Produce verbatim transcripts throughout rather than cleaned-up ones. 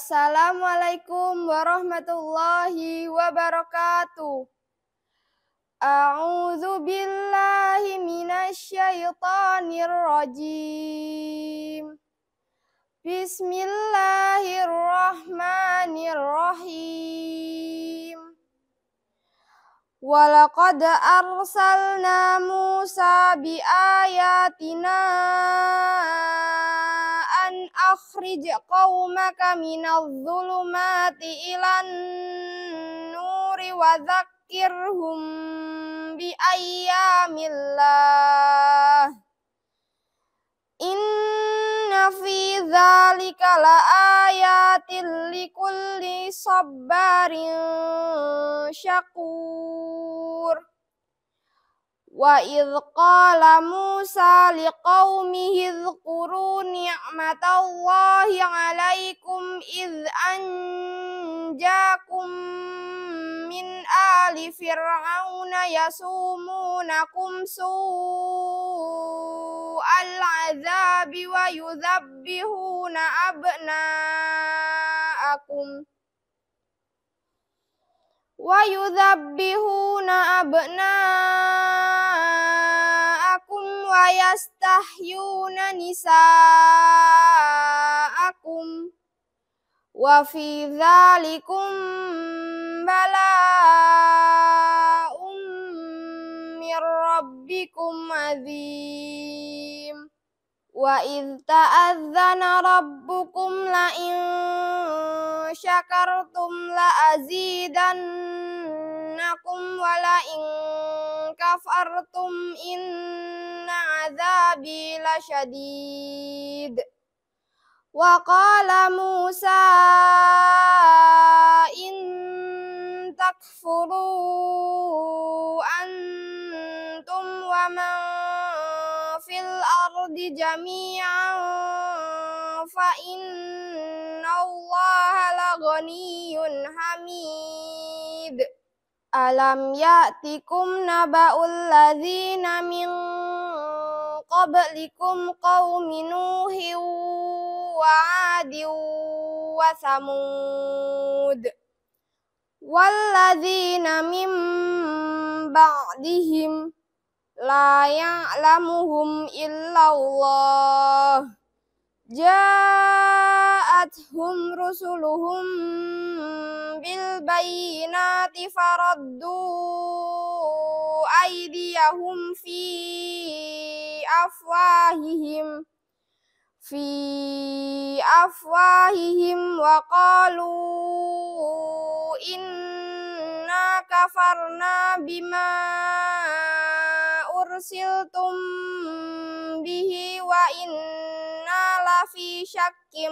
Assalamualaikum warahmatullahi wabarakatuh. A'udzu billahi minasy syaithanir rajim. Bismillahirrahmanirrahim. Walaqad arsalna Musa biayatina an akhrij qaumaka minadh dhulumati ilan nuri wa dzakkirhum bi ayyamillah. Inna fi dzalika laayatin likulli sabarin syakur. Wa idh qala Musa liqaumihi dzkuru ni'matallahi 'alaikum idh anjakum min ali fir'auna yasumunakum su'al 'adzabi wa yudzabbihuna abna'akum wa yudzabbihuna abna'akum wa yastahyuna nisa'akum wa fi dzalikum bala'um mir rabbikum adzim. Wa idh ta'adzana rabbukum la in syakartum la azidannakum wa la in kafartum inna azabi lasyadid. Wa qala Musa in takfuru antum wa man fil ardi jami'an fa innallaha laghaniyyun hamid. Alam ya'tikum naba'ul ladzina min qablikum qaumi Nuhin wa 'adin wa Thamud walladzina min ba'dihim la ya'lamuhum illallah. Ja'athum rusuluhum bil bayyinati faraddu aydiyahum fi afwahihim fi afwahihim wa qalu inna kafarna bima ursiltum bihi wa inna lafi syakkim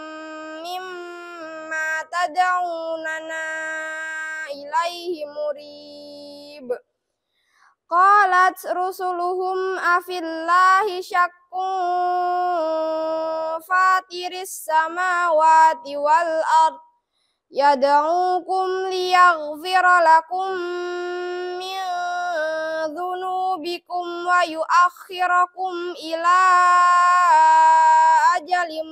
mimma tad'unana ilaihi murib. Qalat rusuluhum afillahi syakkun fatiris samawati wal ard yad'ukum liyaghfira lakum min dzunubikum wa yuakhirakum ila ajalim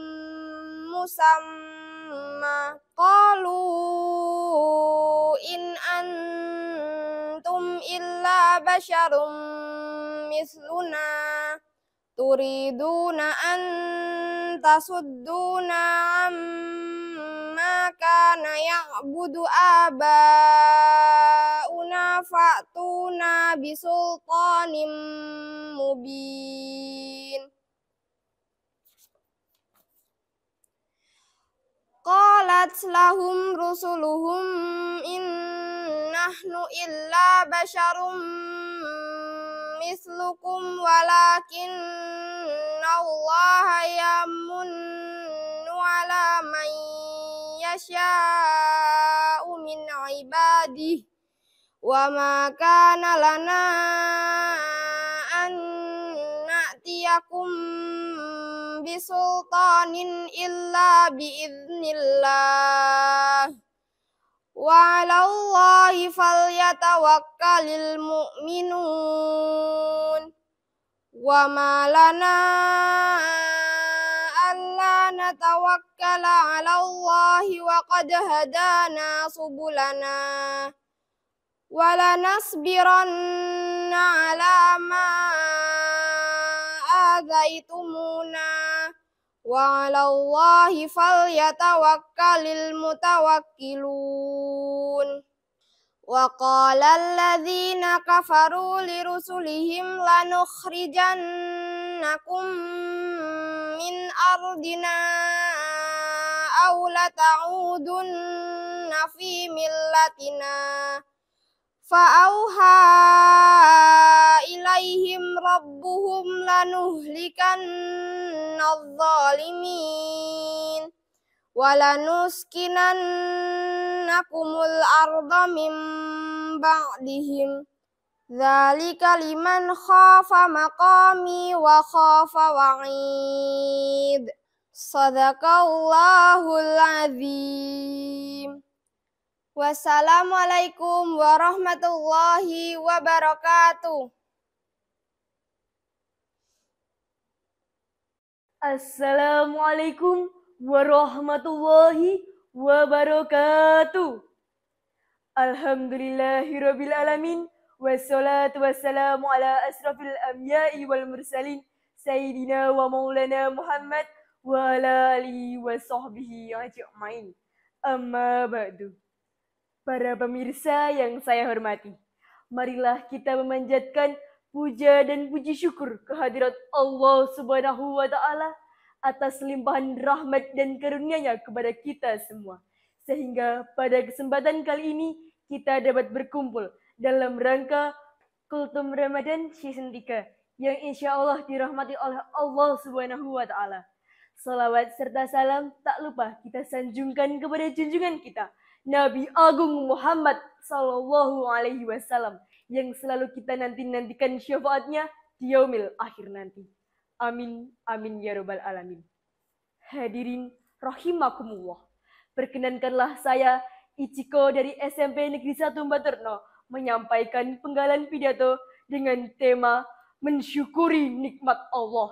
musamma. Qalu in antum illa basyarum misluna turiduna an tasudduna amma kana ya'budu abauna fa'tuna bisultanim mubin. Qalat lahum rusuluhum in nahnu illa basyarum mislukum walakinna Allaha yamunnu ala man yasha'u min ibadihi wa ma kana lana an na'tiyakum bisultanin illa biiznillah wa 'alallahi falyatawakkalul mu'minun. Wa ma lana alla نتوكل على الله وقد هدانا سبلنا ولنصبرن على ما آذيتمونا وعلى الله فليتوكل المتوكلون. وقال الذين كفروا لرسلهم لنخرجنكم من أرضنا أو لتعودن في ملتنا فأوحى إليهم ربهم لنهلكن الظالمين ولنسكننكم الأرض من بعدهم ذلك لمن خاف مقامي وخاف وعيد. Sadaqallahul azim. Wassalamualaikum warahmatullahi wabarakatuh. Assalamualaikum warahmatullahi wabarakatuh. Alhamdulillahirabbil alamin wassalatu wassalamu ala asrafil anbiya'i wal mursalin sayyidina wa maulana Muhammad wa ala alihi wa sahbihi ajma'in. Amma ba'du. Para pemirsa yang saya hormati, marilah kita memanjatkan puja dan puji syukur kehadirat Allah Subhanahu wa Ta'ala atas limpahan rahmat dan karunia-Nya kepada kita semua. Sehingga pada kesempatan kali ini kita dapat berkumpul dalam rangka Kultum Ramadan Season tiga yang insya Allah dirahmati oleh Allah Subhanahu wa Ta'ala. Salawat serta salam tak lupa kita sanjungkan kepada junjungan kita Nabi Agung Muhammad Sallallahu Alaihi Wasallam yang selalu kita nanti-nantikan syafaatnya di yaumil akhir nanti. Amin, amin ya rabbal alamin. Hadirin rahimakumullah. Perkenankanlah saya Ichiko dari S M P Negeri satu Baterno menyampaikan penggalan pidato dengan tema mensyukuri nikmat Allah.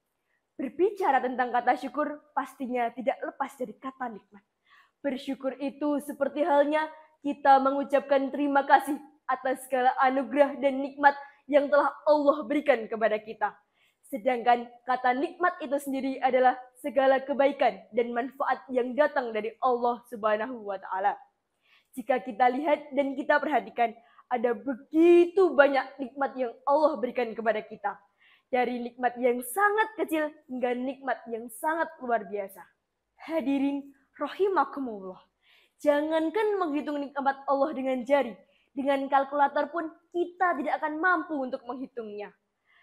Berbicara tentang kata syukur pastinya tidak lepas dari kata nikmat. Bersyukur itu seperti halnya kita mengucapkan terima kasih atas segala anugerah dan nikmat yang telah Allah berikan kepada kita. Sedangkan kata nikmat itu sendiri adalah segala kebaikan dan manfaat yang datang dari Allah Subhanahu wa Ta'ala. Jika kita lihat dan kita perhatikan, ada begitu banyak nikmat yang Allah berikan kepada kita. Dari nikmat yang sangat kecil hingga nikmat yang sangat luar biasa. Hadirin rahimakumullah. Jangankan menghitung nikmat Allah dengan jari, dengan kalkulator pun kita tidak akan mampu untuk menghitungnya.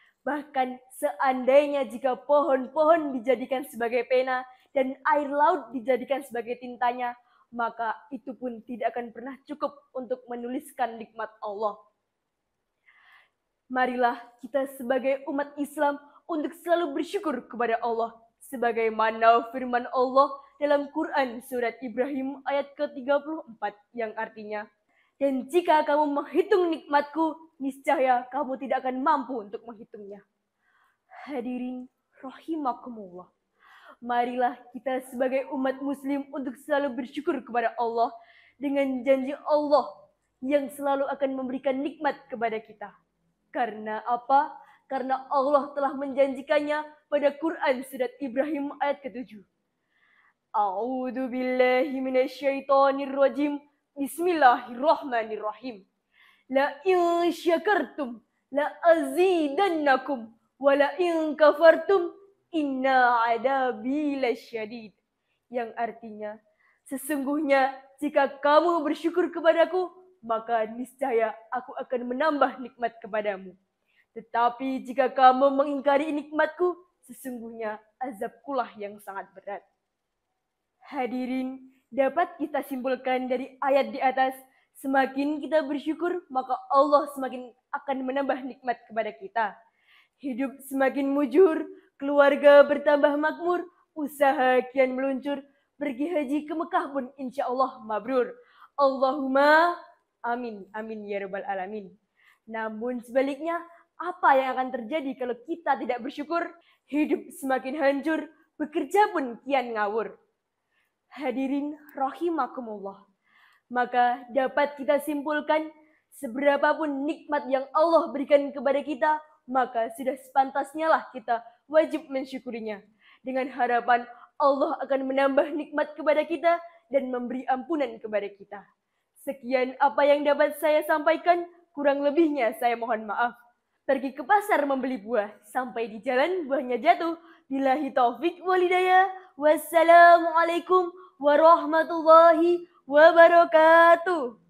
Bahkan seandainya jika pohon-pohon dijadikan sebagai pena dan air laut dijadikan sebagai tintanya, maka itu pun tidak akan pernah cukup untuk menuliskan nikmat Allah. Marilah kita sebagai umat Islam untuk selalu bersyukur kepada Allah. Sebagaimana firman Allah dalam Quran surat Ibrahim ayat ke tiga puluh empat yang artinya, dan jika kamu menghitung nikmatku, niscaya kamu tidak akan mampu untuk menghitungnya. Hadirin rahimakumullah. Marilah kita sebagai umat muslim untuk selalu bersyukur kepada Allah dengan janji Allah yang selalu akan memberikan nikmat kepada kita. Karena apa? Karena Allah telah menjanjikannya pada Quran surat Ibrahim ayat ketujuh. A'udzu billahi minasyaitonir rajim. Bismillahirrahmanirrahim. La in syakartum la azidannakum wa la in kafartum inna adabi lasyadid. Yang artinya, sesungguhnya jika kamu bersyukur kepadaku, maka niscaya aku akan menambah nikmat kepadamu. Tetapi jika kamu mengingkari nikmatku, sesungguhnya azabkulah yang sangat berat. Hadirin, dapat kita simpulkan dari ayat di atas, semakin kita bersyukur, maka Allah semakin akan menambah nikmat kepada kita. Hidup semakin mujur, keluarga bertambah makmur, usaha kian meluncur, pergi haji ke Mekah pun insya Allah mabrur. Allahumma amin, amin ya rabbal alamin. Namun sebaliknya, apa yang akan terjadi kalau kita tidak bersyukur? Hidup semakin hancur, bekerja pun kian ngawur. Hadirin rahimakumullah. Maka dapat kita simpulkan, seberapapun nikmat yang Allah berikan kepada kita, maka sudah sepantasnya lah kita wajib mensyukurinya. Dengan harapan Allah akan menambah nikmat kepada kita dan memberi ampunan kepada kita. Sekian apa yang dapat saya sampaikan, kurang lebihnya saya mohon maaf. Pergi ke pasar membeli buah, sampai di jalan buahnya jatuh. Billahi taufik walhidayah. Wassalamualaikum warahmatullahi wabarakatuh.